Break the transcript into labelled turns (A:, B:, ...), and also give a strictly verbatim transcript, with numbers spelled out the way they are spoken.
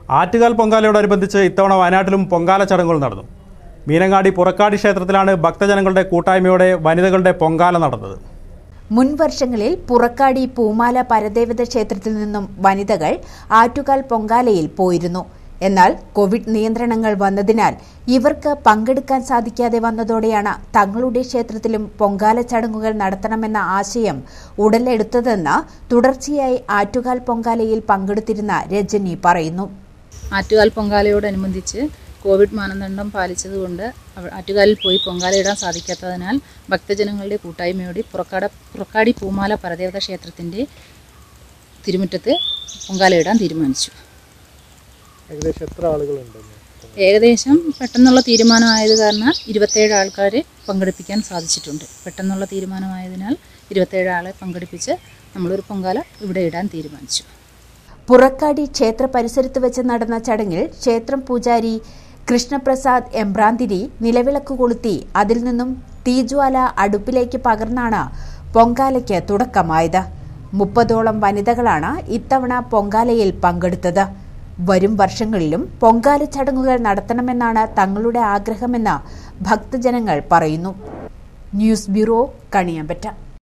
A: ആറ്റുകാൽ പൊങ്കാലയോടനുബന്ധിച്ച് ഇത്തവണ വയനാട്ടിലും പൊങ്കാല ചടങ്ങുകൾ നടന്നു. മീനങ്ങാടി പുറക്കാടി ക്ഷേത്രത്തിലാണ് ഭക്തജനങ്ങളുടെ കൂട്ടായ്മയോടെ വനിതകളുടെ പൊങ്കാല നടന്നത്.
B: മുൻ വർഷങ്ങളിൽ പുറക്കാടി പൂമാല പരദേവത ക്ഷേത്രത്തിൽ നിന്നും വനിതകൾ ആറ്റുകാൽ പൊങ്കാലയിൽ പോയിരുന്നു. എന്നാൽ കോവിഡ് നിയന്ത്രണങ്ങൾ വന്നതിനാൽ ഇവർക്ക് പങ്കെടുക്കാൻ സാധിക്കാതെ വന്നതോടെയാണ് തങ്ങളുടെ ക്ഷേത്രത്തിലും പൊങ്കാല ചടങ്ങുകൾ നടത്തണമെന്ന ആശയം ഉടലെടുത്തതെന്ന് തുടർച്ചയായി ആറ്റുകാൽ പൊങ്കാലയിൽ പങ്കെടുത്തിരുന്ന രജനി പറയുന്നു.
C: ആറ്റുകാൽ പൊങ്കാലയോടനുബന്ധിച്ച് കോവിഡ് മാനദണ്ഡം പാലിച്ചതുകൊണ്ട് ആറ്റുകാലിൽ പോയി പൊങ്കാലയിടാൻ സാധിക്കാത്തതിനാൽ ഭക്തജനങ്ങളുടെ കൂട്ടായ്മയോടെ പുറക്കാട പുറക്കാടി പൂമാല പരദേവത ക്ഷേത്രത്തിൻ്റെ തിരുമുറ്റത്ത് പൊങ്കാലയിടാൻ തീരുമാനിച്ചു.
D: ഏകദേശം എത്ര ആളുകളുണ്ട്?
C: ഏകദേശം പെട്ടെന്നുള്ള തീരുമാനമായത് കാരണം ഇരുപത്തേഴ് ആൾക്കാരെ പങ്കെടുപ്പിക്കാൻ സാധിച്ചിട്ടുണ്ട്. പെട്ടെന്നുള്ള തീരുമാനമായതിനാൽ ഇരുപത്തേഴ് ആളെ പങ്കെടുപ്പിച്ച് നമ്മളൊരു പൊങ്കാല ഇവിടെ ഇടാൻ തീരുമാനിച്ചു.
B: പുറക്കാടി ക്ഷേത്ര പരിസരത്ത് വെച്ച് നടന്ന ചടങ്ങിൽ ക്ഷേത്രം പൂജാരി കൃഷ്ണപ്രസാദ് എംബ്രാന്തിരി നിലവിളക്ക് കൊളുത്തി അതിൽ നിന്നും തീജ്വാല അടുപ്പിലേക്ക് പകർന്നാണ് പൊങ്കാലയ്ക്ക് തുടക്കമായത്. മുപ്പതോളം വനിതകളാണ് ഇത്തവണ പൊങ്കാലയിൽ പങ്കെടുത്തത്. വരും വർഷങ്ങളിലും പൊങ്കാല ചടങ്ങുകൾ നടത്തണമെന്നാണ് തങ്ങളുടെ ആഗ്രഹമെന്ന് ഭക്തജനങ്ങൾ പറയുന്നു. News bureau, Kaniyambetta.